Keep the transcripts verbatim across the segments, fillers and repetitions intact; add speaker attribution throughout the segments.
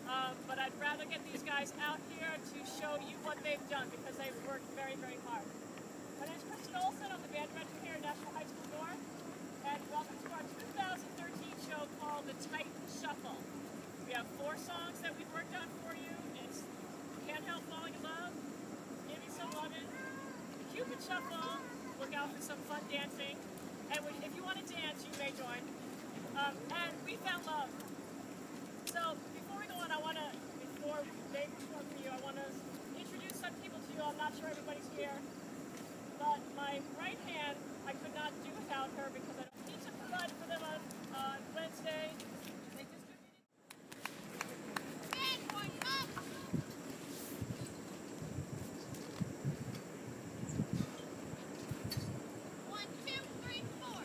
Speaker 1: Um, but I'd rather get these guys out here to show you what they've done because they've worked very, very hard. My name is Kristen Olson. I'm the band director here at National High School North. And welcome to our two thousand thirteen show called The Titan Shuffle. We have four songs that we've worked on for you. It's Can't Help Falling in Love, Give Me Some Lovin', The Cupid Shuffle, look out for some fun dancing. And if you want to dance, you may join. Um, and We Found Love. So before we go on, I want to, before they perform for you, I want to introduce some people to you. I'm not sure everybody's here. But my right hand, I could not do without her because I don't need to provide for them on, on Wednesday. They just do and point up. One, two, three, four.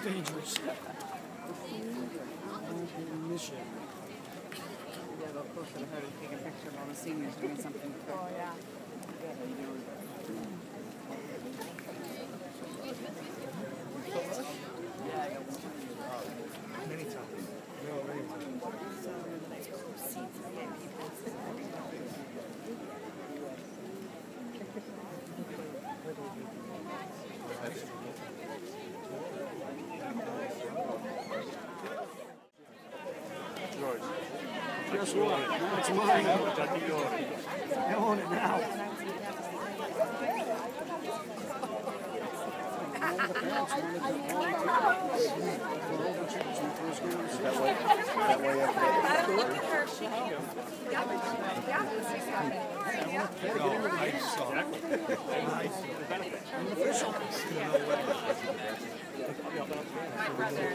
Speaker 2: dangerous. Mission.
Speaker 3: Yeah, go closer to her to take a picture of all the seniors doing something.
Speaker 1: Oh, yeah.
Speaker 2: Many times. No, many times.
Speaker 4: George.
Speaker 2: Guess what? Now it's mine. I own it now.
Speaker 4: That way, that way after that.
Speaker 5: Look at her. She yeah. Yeah.
Speaker 4: No, I saw it.
Speaker 2: I'm an official.
Speaker 5: My brother.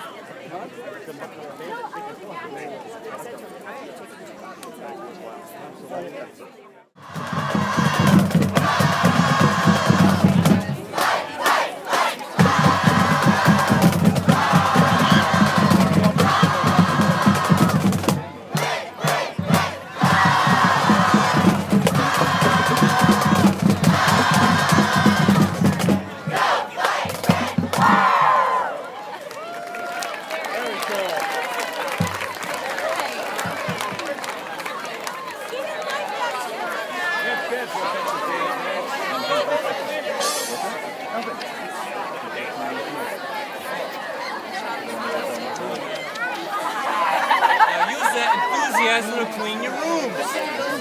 Speaker 6: To clean your room.
Speaker 5: One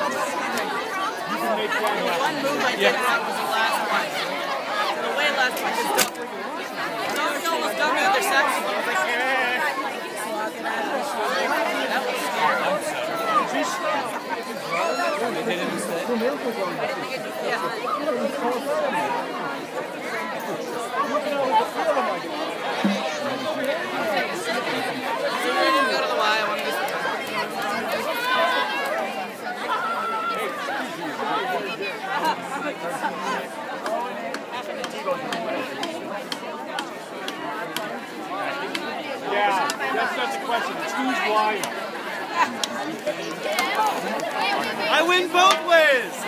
Speaker 5: move I did have was the last one. The way last one is done. No, it's almost done the other section. I was like, eh. That was scary.
Speaker 6: They hit him instead.
Speaker 5: Yeah. Go to the Y. I want to get
Speaker 4: Yeah, that's not the question. It's who's lying.
Speaker 6: I win both ways.